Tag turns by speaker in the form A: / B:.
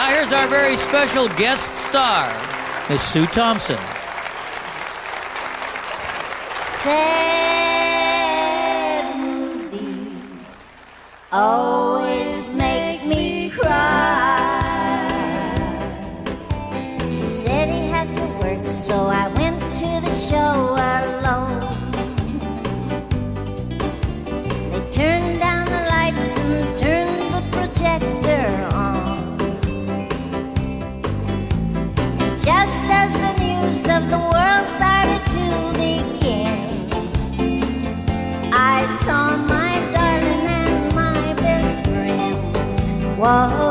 A: Now here's our very special guest star, Miss Sue Thompson.
B: Sad movies always make me cry. He said he had to work, so I went to the show alone. They turned down the lights and turned the projector on. And just as the news of the world started to begin, I saw my darling and my best friend walk